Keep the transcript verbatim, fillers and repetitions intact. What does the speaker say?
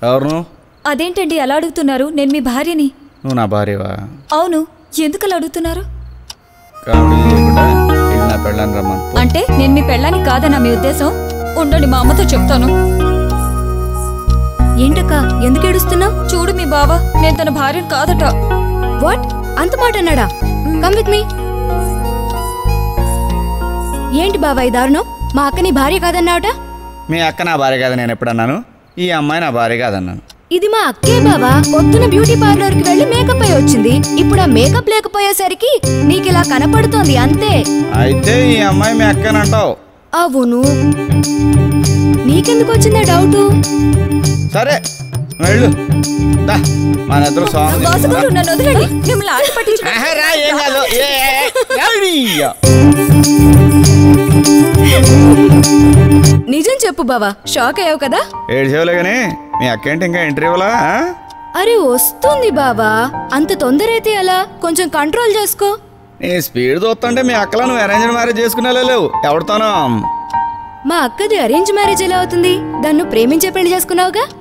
ఎవరు? అదేంటండి అలా అడుగుతున్నారు? నేను మీ భార్యని. నువ్వు నా భార్యవా? అవును. ఎందుకు అలా అడుగుతున్నారు? నా పెళ్ళాన్ని రమ్మను. అంటే నేను మీ పెళ్ళాన్ని కాదన్నా మీ ఉద్దేశం? ఉండండి, మా అమ్మతో చెప్తాను. ఏంటక్క ఎందుకు ఏడుస్తున్నావు? చూడు మీ బావ, నేను తన భార్యను కాదట. వాట్? అంత మాట అన్నాడా? Come with me. ఏంటి బావా ఈ దారుణం? మా అక్క నీ భార్య కాదన్నావట. మీ అక్క నా భార్య కాదని నేను ఎప్పుడన్నాను? ఈ అమ్మాయి నా భార్య కాదన్నాను. ఇది మా అక్కే బావా. పొద్దున బ్యూటీ పార్లర్ కి వెళ్ళి మేకప్ అయి వచ్చింది. ఇప్పుడు ఆ మేకప్ లేకపోయేసరికి నీకు ఇలా కనపడుతోంది అంతే. అయితే ఈ అమ్మాయి మీ అక్కనంటావు? అవును. నీకెందుకు వచ్చిందా డౌట్? సరే వెళ్ళు. మన ఇద్దరు సాంగ్ నన్ను వదలండి. మిమ్మల్ని ఆట పట్టించు. నిజం చెప్పు బావా, షాక్ అయ్యావు కదా? ఏడ్చేవులే గానీ మీ అక్కేంటి ఇంకా ఇంటర్వ్యూలా? అరే వస్తుంది బావా, అంత తొందర అయితే ఎలా? కొంచెం కంట్రోల్ చేసుకో. నీ స్పీడ్ చూస్తుంటే మీ అక్కలా నువ్వు అరేంజ్ మ్యారేజ్ చేసుకునే లేవు. ఎవరితోనో? మా అక్కది అరేంజ్ మ్యారేజ్ ఎలా అవుతుంది? దాన్ని ప్రేమించే పెళ్లి చేసుకున్నావుగా.